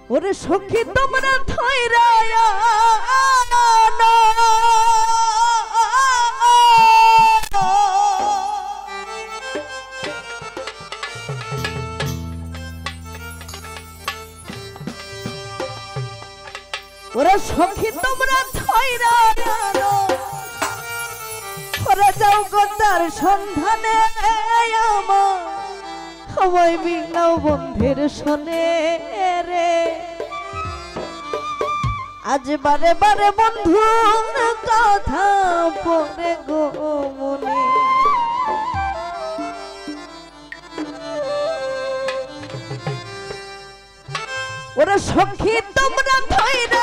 ওরে সখী তোমরা থইরা ওরে সখী তোমরা থইরা ওরে যাও গো তার সন্ধানে আমার আমায় মিলাও বন্ধের সনে রে আজ বারে বারে বন্ধুর কথা পড়ে গো মনে ওরে সখী তোমরা থইরা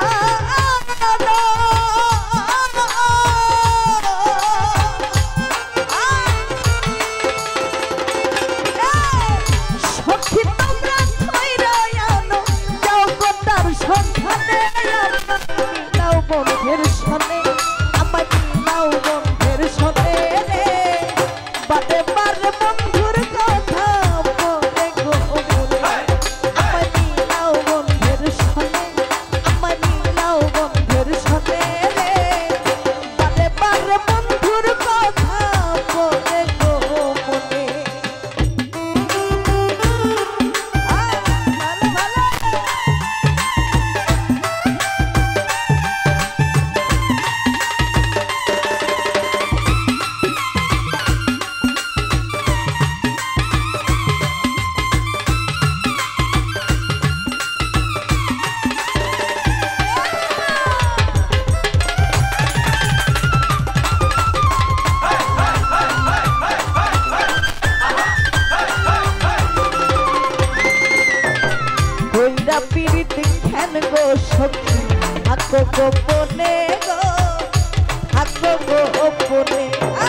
বন্ধের সনে আমার মিলাও বন্ধের সনে রে বারে বারে বন্ধুর কথা বলে গো আমার মিলাও বন্ধের সনে আমার মিলাও বন্ধের সনে রে বারে বারে বন্ধুর কথা বলে গো মনে পিরিতি খেন গো সখী থাকো গোপনে গো থাকো গোপনে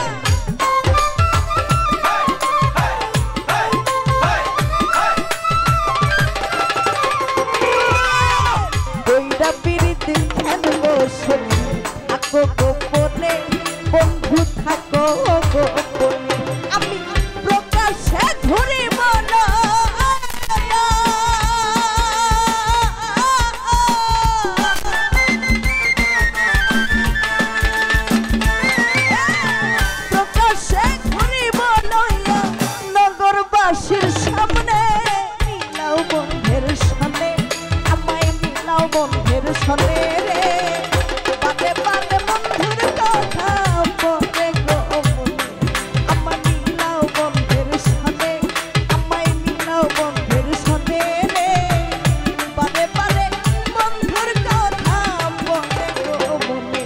কইরা পিরিতি খেন গো সখী থাকো গোপনে বন্ধু থাকো গোপনে আমি প্রকাশে ধরে বলো সামনে মিলাও বন্ধের সনে আমায় মিলাও বন্ধের সনে রে বারে বারে বন্ধুর কথা বলে গো আমায় মিলাও বন্ধের সনে আমায় মিলাও বন্ধের সনে রে বারে বারে বন্ধুর কথা বলে গো মনে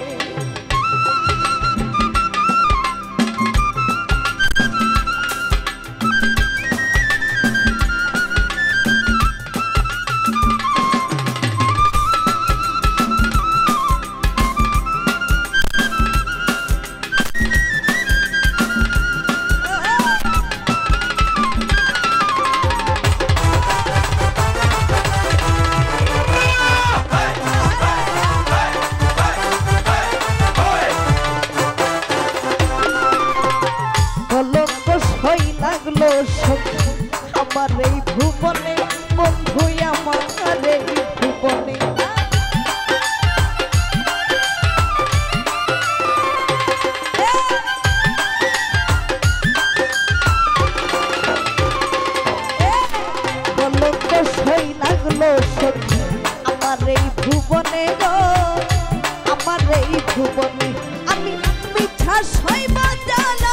লাগলো সখী আমার এই ভুবনে বন্ধু আমার এই ভুবনে লাগলো সখী আমার এই ভুবনে গো আমার এই ভুবনে আমি মিঠা সইব জানা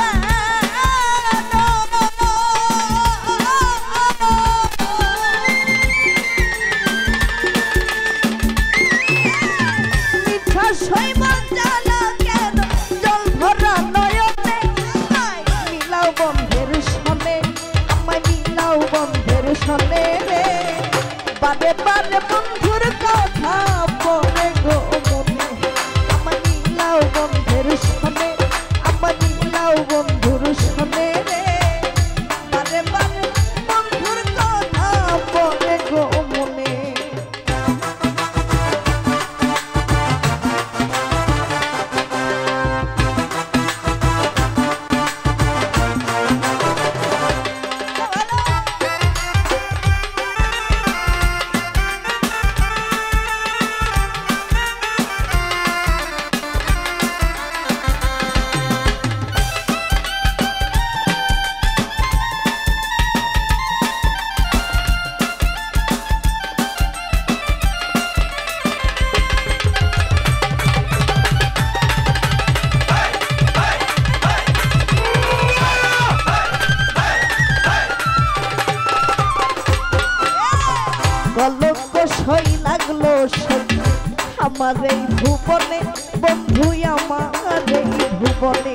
সনে রে বারে বারে বন্ধুর কথা বলে গো মনে আমার মিলাও বন্ধের সনে আমার মিলাও বন্ধুর সনে রে বারে বারে বন্ধুর কথা বলে গো মনে কলঙ্ক সই লাগলো সখী আমার এই ভুবনে বন্ধু আমার এই ভুবনে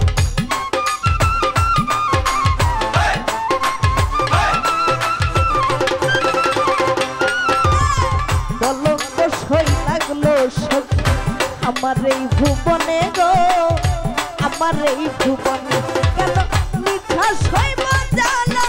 কলঙ্ক সই লাগলো সখী আমার এই ভুবনে গো আমার এই ভুবনে কেন মিথ্যা সই বাজালা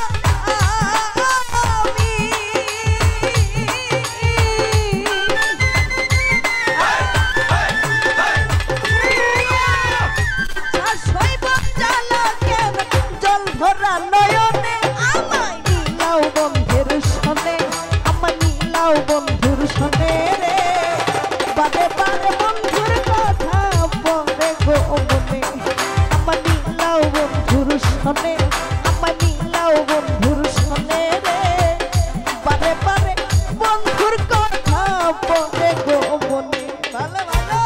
বন্ধুর সনে রে বারে বারে বন্ধুর কথা বলে গো মনে আমার নীলাও বন্ধুর সনে আমার নীলাও বন্ধুর সনে রে বারে বারে বন্ধুর কথা বলে গো মনে ভালো ভালো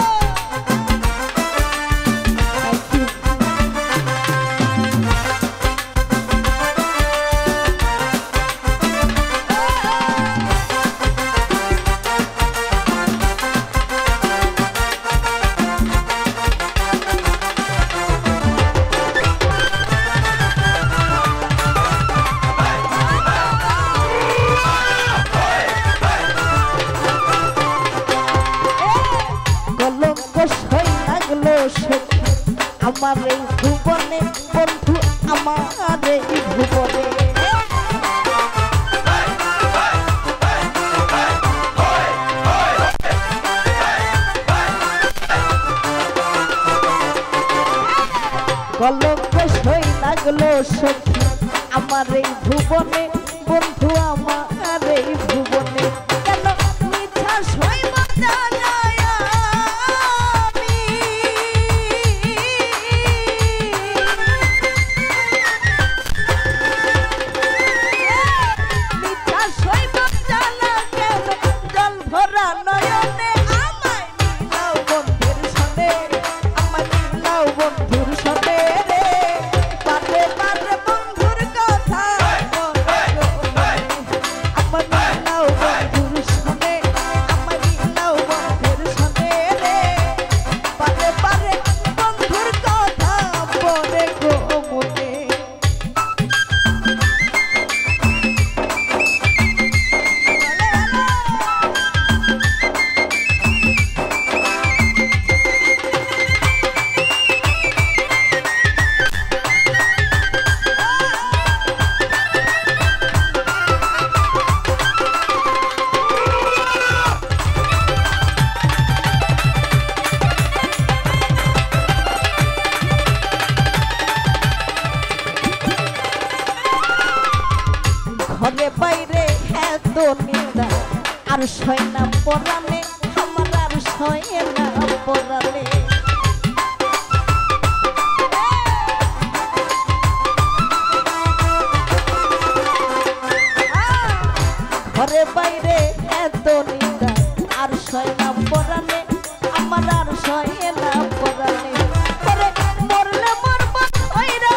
আমার এই ভুবনে বন্ধু আমার এই ভুবনে কলঙ্ক সই লাগলো সখী আমার এই ভুবনে বন্ধু আমার এই ভুবনে কেন মিথ্যা সই বাজালা বন্ধুর সনে রে বারে বারে বন্ধুর কথা ঘরে বাইরে এত নিন্দা আর সয় না পরানে আমার আর সয় না পরানে ঘরে বাইরে এত নিন্দা আর সয় না পরানে আমার আর সয় না পরানে মরলে মরব ওইরা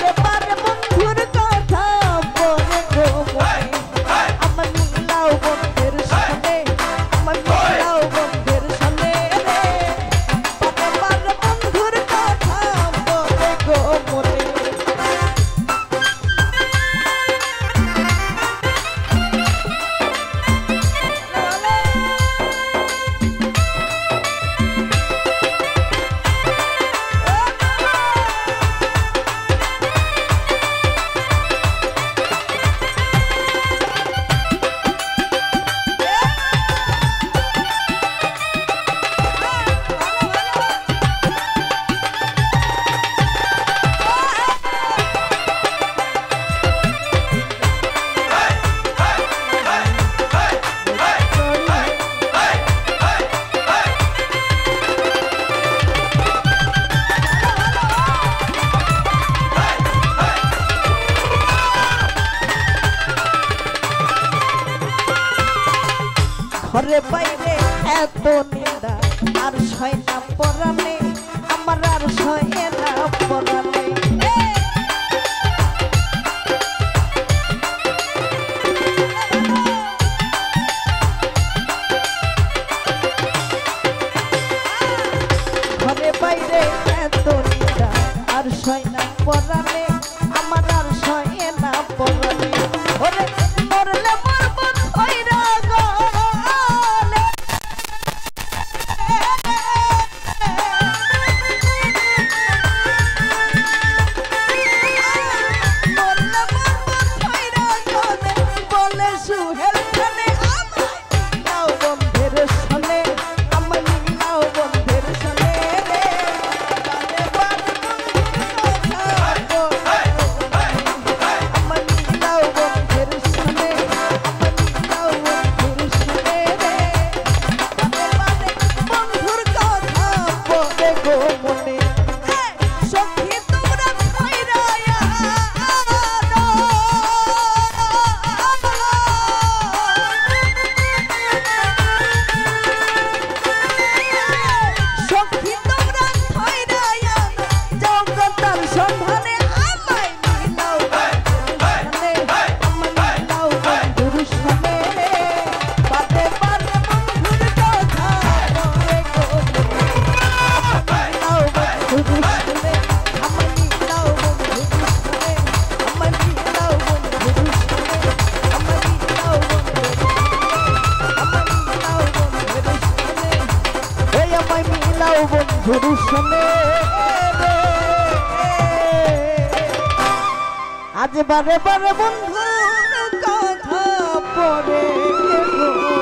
বন্ধুর কথা বলে গো আমার নীলাও ঘরে বাইরে এত নিন্দা আর সয় না পরানে আমার আর সয় না পরানে ঘরে বাইরে এত নিন্দা আর সয় না পরানে আমার আর সয় না পরানে ওরে মরলে মরব কইরা গলে মরলে মরব কইরা গলে বলে সুহেল খানে নাও বন্ধের সনে আমার নাও বন্ধের সনে রে বারে বারে নাও বন্ধের সনে আমার নাও বন্ধের সনে রে বারে বন্ধুর কথা বলে গো মনে সখী তোমরা কইরা সখী তোমরা কইরা জগতার সন্ধানে আমায় মিলাও সনে আমার নাও বন্ধুর সনে রে বারে বারে বন্ধুর কথা বলে গো নাও বন্ধুর সনে আমার নাও বন্ধুর সনে আমার নাও বন্ধুর সনে আমার নাও বন্ধুর আমার নাও বন্ধুর সনে এই আমায় মিলাও বন্ধুর সনে আজ বারে বারে বন্ধুর কথা পড়ে গো